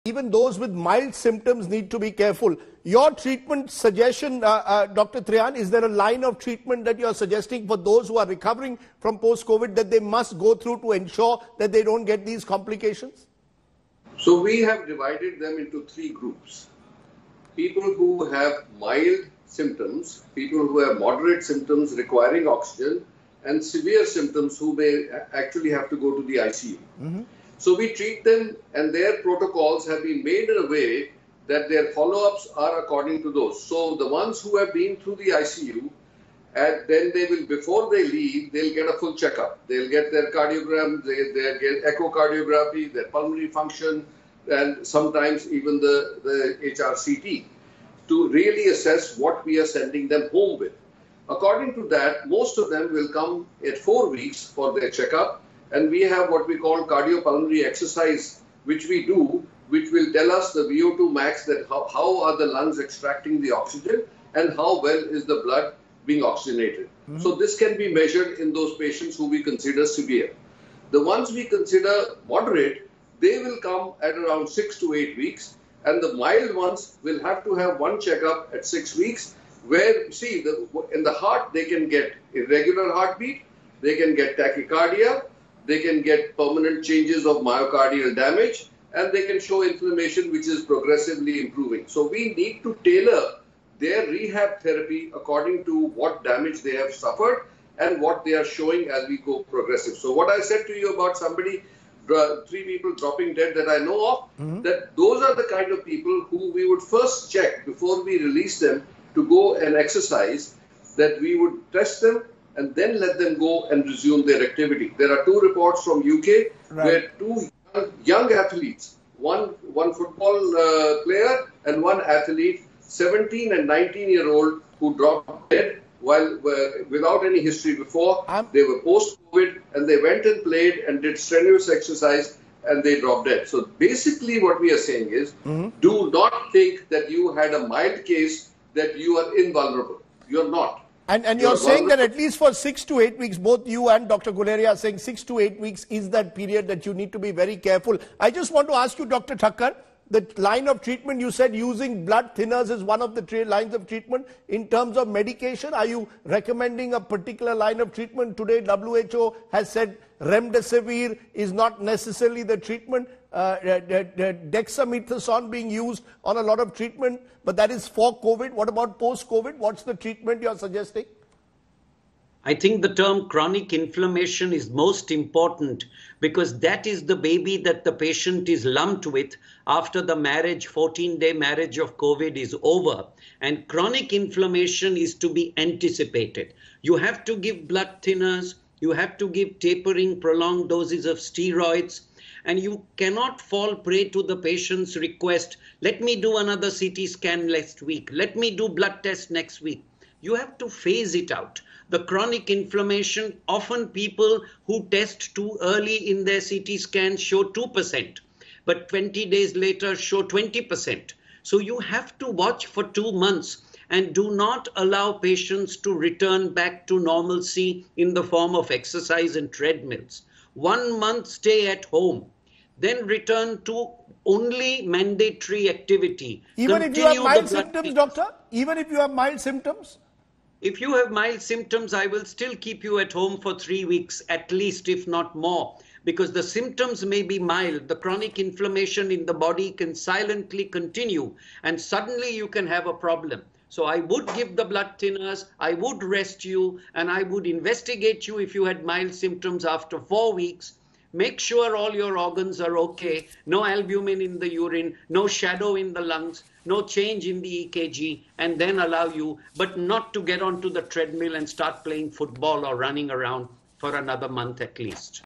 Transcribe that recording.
even those with mild symptoms need to be careful. Your treatment suggestion, Dr. Trehan, is there a line of treatment that you're suggesting for those who are recovering from post-COVID that they must go through to ensure that they don't get these complications? So we have divided them into three groups. People who have mild symptoms, people who have moderate symptoms requiring oxygen, and severe symptoms who may actually have to go to the ICU. Mm-hmm. So we treat them, and their protocols have been made in a way that their follow-ups are according to those. So the ones who have been through the ICU, and then they will, before they leave, they'll get a full checkup. They'll get their cardiogram, they'll get echocardiography, their pulmonary function, and sometimes even the HRCT to really assess what we are sending them home with. According to that, most of them will come at 4 weeks for their checkup. And we have what we call cardiopulmonary exercise, which we do, which will tell us the VO2 max, that how are the lungs extracting the oxygen and how well is the blood being oxygenated. Mm-hmm. So this can be measured in those patients who we consider severe. The ones we consider moderate, they will come at around 6 to 8 weeks. And the mild ones will have to have one checkup at 6 weeks, where, see, in the heart, they can get irregular heartbeat, they can get tachycardia, they can get permanent changes of myocardial damage, and they can show inflammation which is progressively improving. So we need to tailor their rehab therapy according to what damage they have suffered and what they are showing as we go progressive. So what I said to you about somebody, 3 people dropping dead that I know of, mm-hmm. that those are the kind of people who we would first check before we release them to go and exercise, that we would test them and then let them go and resume their activity. There are 2 reports from UK where 2 young athletes, one football player and one athlete, 17 and 19-year-old, who dropped dead while without any history before. They were post-COVID and they went and played and did strenuous exercise and they dropped dead. So basically what we are saying is, mm-hmm. do not think that you had a mild case that you are invulnerable. You're not. And you're saying that at least for 6 to 8 weeks, both you and Dr. Guleria are saying 6 to 8 weeks is that period that you need to be very careful. I just want to ask you, Dr. Thakkar, the line of treatment, you said using blood thinners is one of the lines of treatment. In terms of medication, are you recommending a particular line of treatment? Today, WHO has said remdesivir is not necessarily the treatment. Dexamethasone being used on a lot of treatment, but that is for COVID. What about post-COVID? What's the treatment you're suggesting? I think the term chronic inflammation is most important, because that is the baby that the patient is lumped with after the 14-day marriage of COVID is over. And chronic inflammation is to be anticipated. You have to give blood thinners, you have to give tapering, prolonged doses of steroids, and you cannot fall prey to the patient's request, let me do another CT scan next week, let me do blood test next week. You have to phase it out. The chronic inflammation, often people who test too early in their CT scan show 2%, but 20 days later show 20%. So you have to watch for 2 months and do not allow patients to return back to normalcy in the form of exercise and treadmills. 1 month stay at home, then return to only mandatory activity. Even if you have mild symptoms, doctor? Even if you have mild symptoms? If you have mild symptoms, I will still keep you at home for 3 weeks, at least, if not more, because the symptoms may be mild. The chronic inflammation in the body can silently continue, and suddenly you can have a problem. So I would give the blood thinners, I would rest you, and I would investigate you if you had mild symptoms after 4 weeks. Make sure all your organs are okay, no albumin in the urine, no shadow in the lungs, no change in the EKG, and then allow you, but not to get onto the treadmill and start playing football or running around for another month at least.